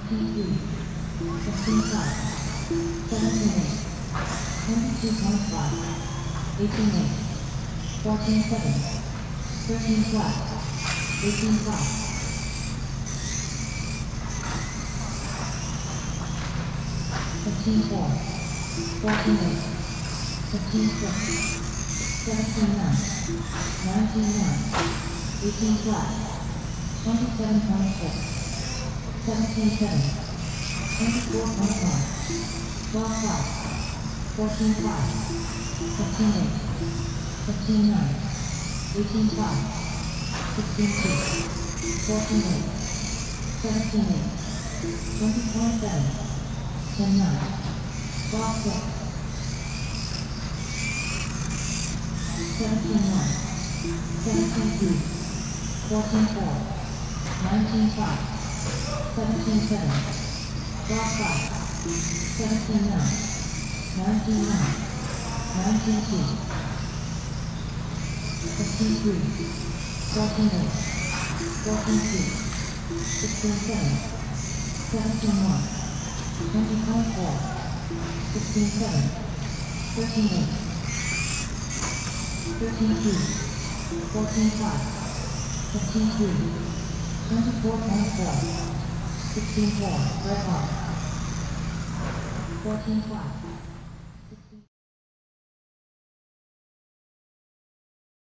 15-3, 15-5, 17-8, 22.5, 18-8, 14-7, 13-12, 18-5. 15-4, 14-8, 15-6, 17-9, 19-9, 18-12, 27.6, 17-7, 24.1, 12-5, 14-5, 15-8, 15-9, 18-5, 16-2, 14-8, 17-8, 20.7, 10-9, 12-6, 17-1, 17-2, 14-4, 19-5, 17-7, 12-5, 17-9, 19-9, 19-2, 15-3, 14-8, 14-2, 16-7, 17-1, 20.4, 16-7, 13-8, 13-2, 14-5, 15-3, 24.4, 16-4, red hot, 14-5.